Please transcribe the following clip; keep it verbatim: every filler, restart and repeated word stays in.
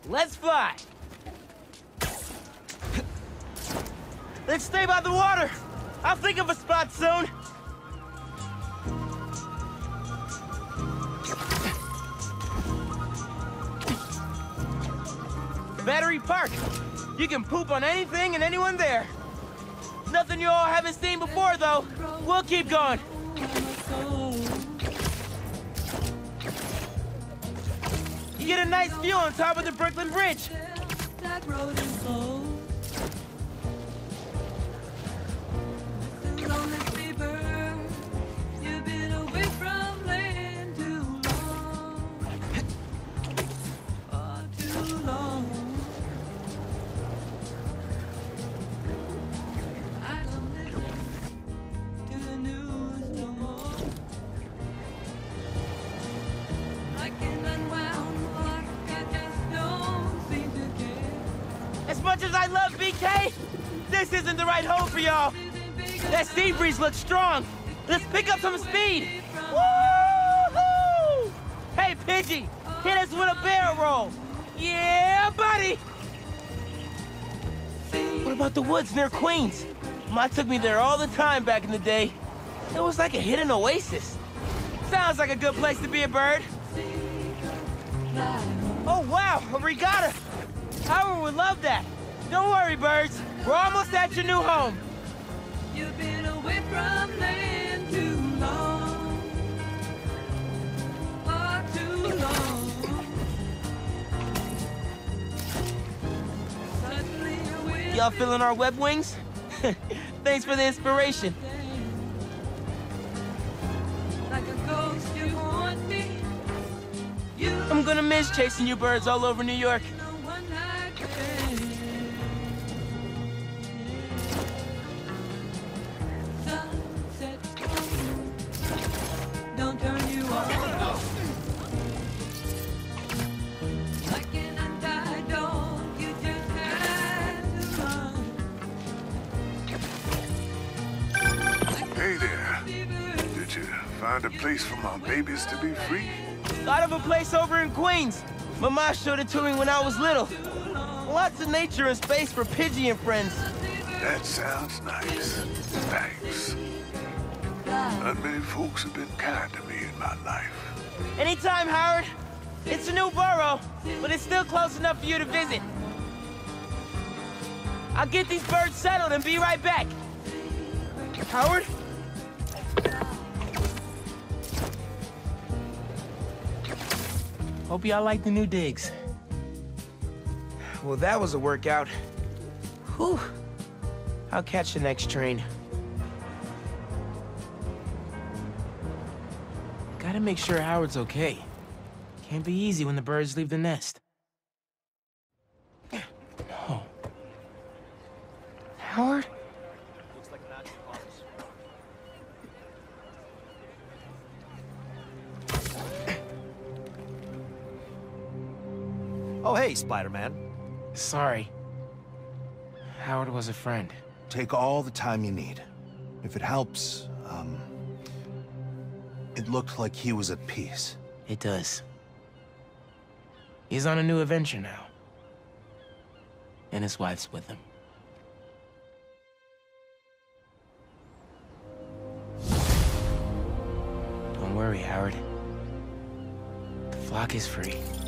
Let's fly! Let's stay by the water! I'll think of a spot soon! Battery Park! You can poop on anything and anyone there. Nothing you all haven't seen before, though. We'll keep going. You get a nice view on top of the Brooklyn Bridge. As much as I love B K, this isn't the right hole for y'all. That sea breeze looks strong. Let's pick up some speed. Woo-hoo! Hey, Pidgey, hit us with a barrel roll. Yeah, buddy. What about the woods near Queens? Ma took me there all the time back in the day. It was like a hidden oasis. Sounds like a good place to be a bird. Oh, wow, a regatta. Howard would love that. Don't worry, birds. We're almost at your new home. You've been away from land too long. Far too long. Y'all feeling our web wings? Thanks for the inspiration. Like a ghost, you haunt me. I'm gonna miss chasing you birds all over New York. Hey there. Did you find a place for my babies to be free? Thought of a place over in Queens. Mama showed it to me when I was little. Lots of nature and space for Pidgey and friends. That sounds nice. Thanks. Not many folks have been kind to me in my life. Anytime, Howard. It's a new borough, but it's still close enough for you to visit. I'll get these birds settled and be right back. Howard? Hope y'all like the new digs. Well, that was a workout. Whew. I'll catch the next train. Gotta make sure Howard's okay. Can't be easy when the birds leave the nest. No. Howard? Oh, hey, Spider-Man. Sorry. Howard was a friend. Take all the time you need. If it helps, um... it looked like he was at peace. It does. He's on a new adventure now. And his wife's with him. Don't worry, Howard. The flock is free.